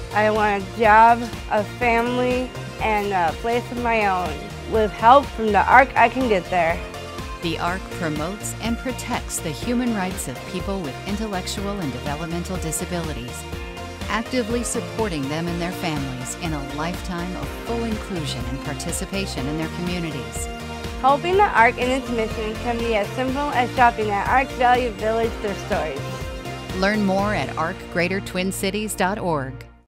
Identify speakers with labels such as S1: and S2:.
S1: I want a job, a family, and a place of my own. With help from the ARC, I can get there.
S2: The ARC promotes and protects the human rights of people with intellectual and developmental disabilities, actively supporting them and their families in a lifetime of full inclusion and participation in their communities.
S1: Helping the ARC in its mission can be as simple as shopping at ARC Value Village thrift stores.
S2: Learn more at arcgreatertwincities.org.